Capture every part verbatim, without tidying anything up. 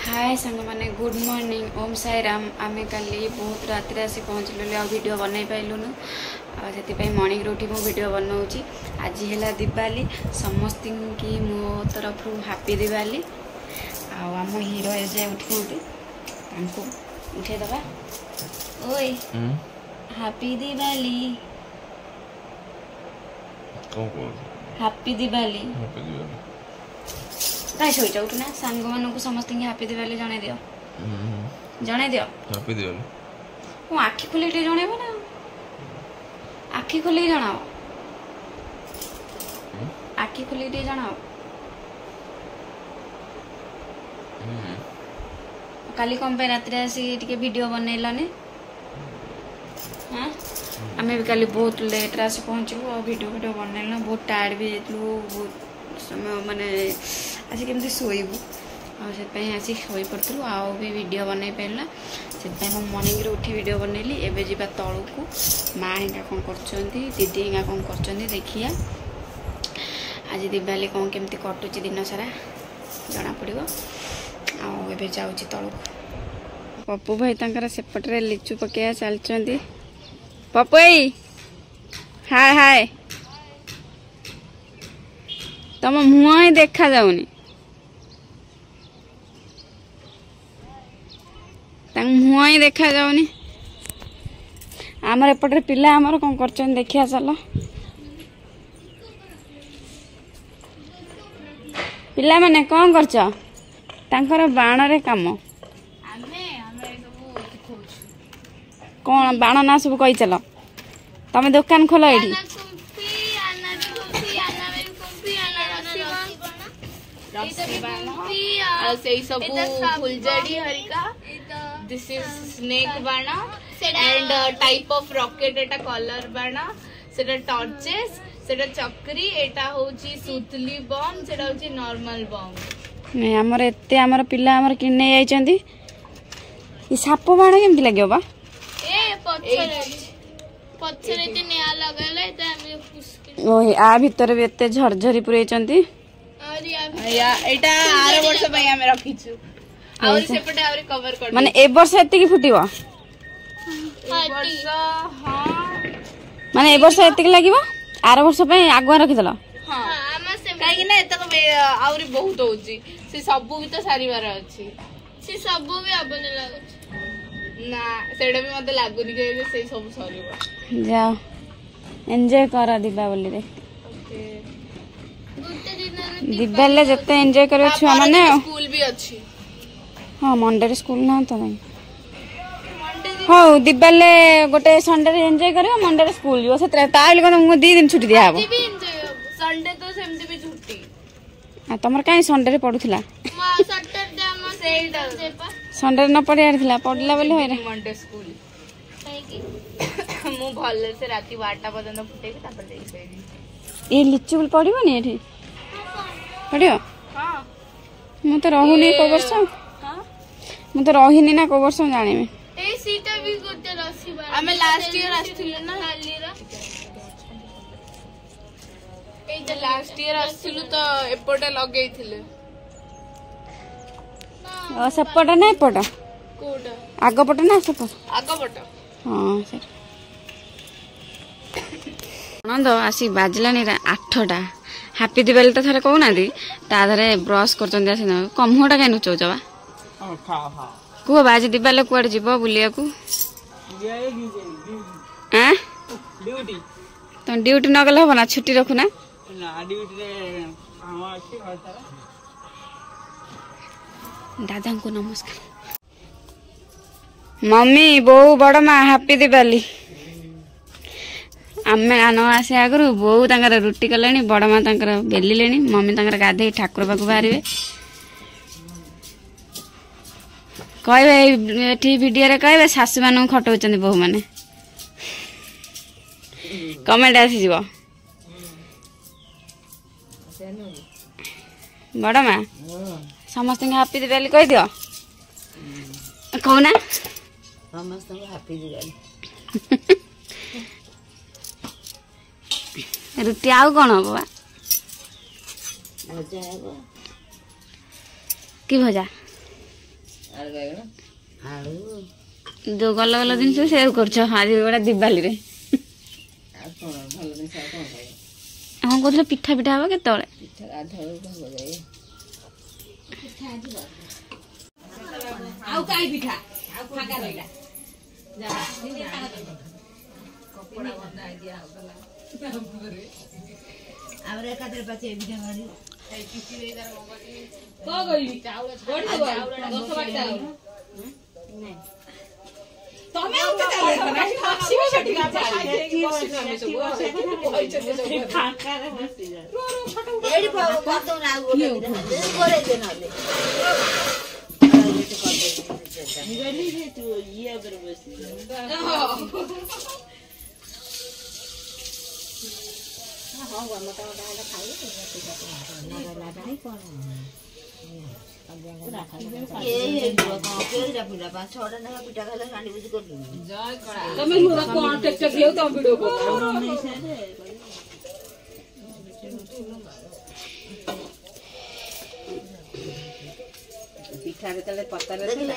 हाय सांग माने good morning Om Sai Ram आमे काली बहुत रात आसी पहुँचलु आ वीडियो बनई पाइलुनु से मॉर्निंग उठी मु वीडियो बनाऊँगी आज है दिवाली समस्त की मो तरफ हैप्पी दिवाली आम हीरो एजे उठी हमको उठेदबा ओए हैप्पी दिवाली हैप्पी दिवाली कहीं शोच उठना सांग मानक समस्त हैप्पी दिवाली जन दियो जन दियो हैप्पी दिवाली मो आखि खोल जनइब ना आखि खोल जनाओ आखि खोल जनाओ काली कम पे रात आसिक वीडियो बनइलानी हाँ आम भी काली बहुत लेट आसी पहुँचू और वीडियो वीडियो बनइल बहुत टायर्ड भी जाइलु बहुत समय माने आसिक केमती शोबू आसी आसिक शोई पड़ू आउ भी वीडियो बनई पारा से मॉर्निंग उठी वीडियो बनइली एवं जा तलू को माँ हिंगा कौन कर दीदी हिंगा कौन कर देखिया आज दिवाली कौन केमती कटुची दिन सारा जना पड़ो आए जाऊँगी तलू पप्पू भाई तंकर सेपटे लिचु पकड़ा चलती पप्पू भाई हाय हाय तुम मुह ही देखा जाऊनी मुह ही देखा जाऊनी आमर एपटे पिला आमर कौन कर देखिया चल पिला माने कौन करछ तांकर बाण रे काम कौन बाण ना सब कही चल तमे दुकान खोल एठी फुलझड़ी हरिका दिस इज स्नेक बाण एंड टाइप ऑफ रॉकेट एटा कलर बाण सेटा टॉर्चेस सेटा चक्री एटा होची सुतली बम सेटा होची नॉर्मल बम नहीं हमर एते हमर पिला हमर किने जाइचंदी ई साप बाण केमति लागयो बा ए पछरे पछरे ते निया लगले त हम पुस्की ओहे आ भीतर भी एते झरझरी पुरैचंदी या एटा आर वर्ष पई हम रखिछु और सेपटे और कवर कर माने ए वर्ष एते की फुटिबो ए वर्ष हां माने ए वर्ष एते की लागिबो आर वर्ष पई आगुआ रखिदला हां हम से काई ना एतक और बहुत होची से सब भी तो सारीबार अछि से सब भी अपन लागछ ना सेडा भी मते लागुनी जे से सब सरीबो जाओ एन्जॉय करा दीपावली रे ओके दिवाली जिते एंजॉय कर छुआ माने स्कूल भी अच्छी हां मंडे स्कूल ना तो नहीं हां दिवाली गोटे संडे रे एंजॉय करियो मंडे स्कूल जो से ताइल को मु दी दिन छुट्टी दिया हबो भी एंजॉय संडे तो सेमती भी छुट्टी आ तमर काई संडे रे पढुथिला मा सैटरडे हम सेटा संडे न पढियार थिला पढला बोले होय रे मंडे स्कूल काई की मु भले से राती बारटा पर्यंत फुटे के तापर देई सही ए लिचु पढिबो नि एठी पढ़ियो हां मु तो रहूनी को वर्ष हां मु तो रहीनी ना को वर्ष जाने में ए सीटा भी गोटे रसी बा हमें लास्ट ईयर आस्थिले ना हालीरा ए जे लास्ट ईयर आस्थिलु तो एपटे लगेइथिले ओ सेपट ना एपट कोडा आगो पट ना सेपट आगो पट हां से नंद आसी बाजलानी आठटा हैप्पी दिवाली तो थरे कहूना ताधरे ब्रश कर कमुटा कहीं नुचौच बा कह बाज दिवाली कुआड़े जीव बुलिया तुम ड्यूटी न गले हम ना छुट्टी रखुना दादा को नमस्कार मम्मी बो बड़ माँ हैप्पी दिवाली आमे न आसे आगु बो तर रुटी कले बड़ माँ तर बेलिले मम्मी तर गाधे ठाकुर पाक बाहर कहे वीडियो कहे शाशु मान खटाऊँ बोहू मैंने कमेंट आसीज बड़ माँ समस्त हैप्पी दिवाली कह दियो कहना समस्त हैप्पी दिवाली रुटी आउ कौन हम बा भजा है कि भजा आलू जो गल गल जिन सेव कर आज गोटा दिवाली रे हाँ कहते पिठा पिठा हम केत पिठा रे पत्ता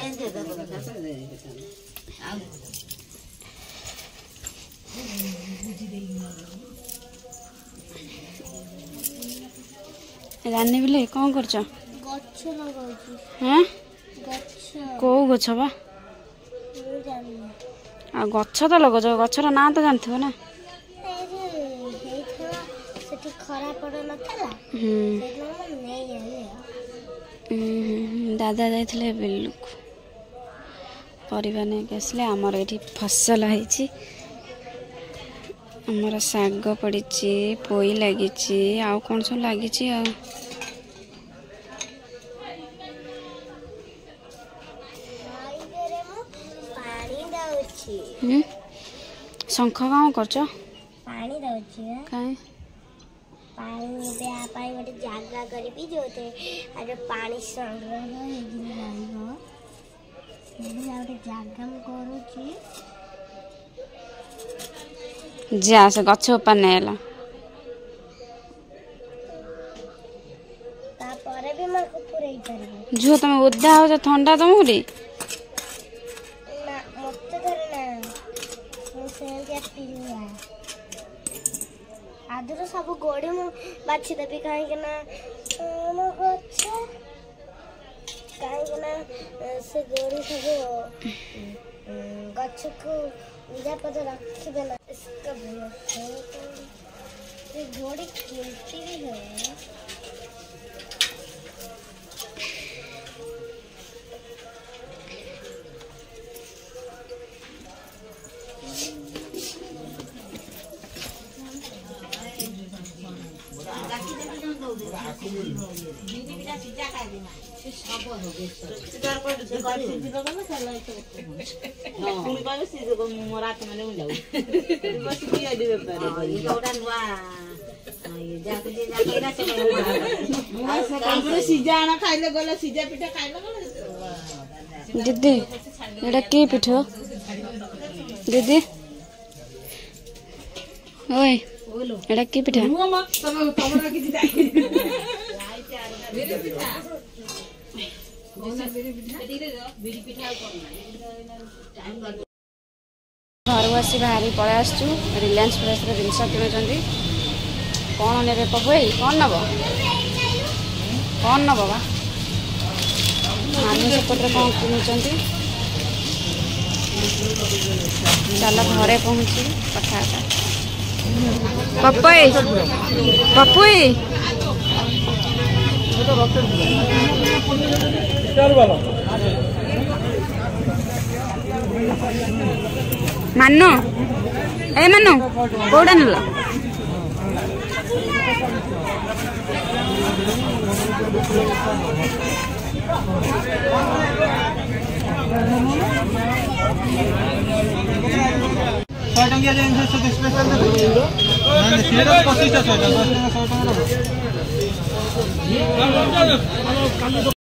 रानी बिले कौन कर कौ गछ बा आ गछ तो लगच गछर ना तो जानथ ना दादा जाइए बिलुक परिवा नहीं आसले आमर ये फसल है आमर साग पड़ी पोई लगी आउ कौन सब लगी शंख काम कर पानी दउची काई पानी दे आ पाई मते जागा करबी जोते अरे पानी संग्रह हेगिन लाइबो एबे आउटे जागा म करूची जा से गछ ऊपर नेला ता परे भी म को पुरई करबो जो तुम ओदा हो ठंडा तुमरी ना मत धरे ना मु से के पिलुआ आदर सब गोड़ी मु बाछि देबी काहे के ना म गछ काहे के ना से गोड़ी सब गछ को निरापद रखिबे ना इसका भय है ये गोड़ी कीमती भी है दीदी एटा के पिठ दीदी ओए एटा के पिठा घर आसी बाहरी पलै आसु रिलायंस फ्रेश जिनस किणुंट कौन ने पपुए कौन नब कौन नब बा मामू सेपटे कौन किणुंट चल घरे पहुँची कथा पपुए पपुए मानो ए मानो कौटा नेल शहे टंकिया जिन स्पेशल पचिस शहे टंका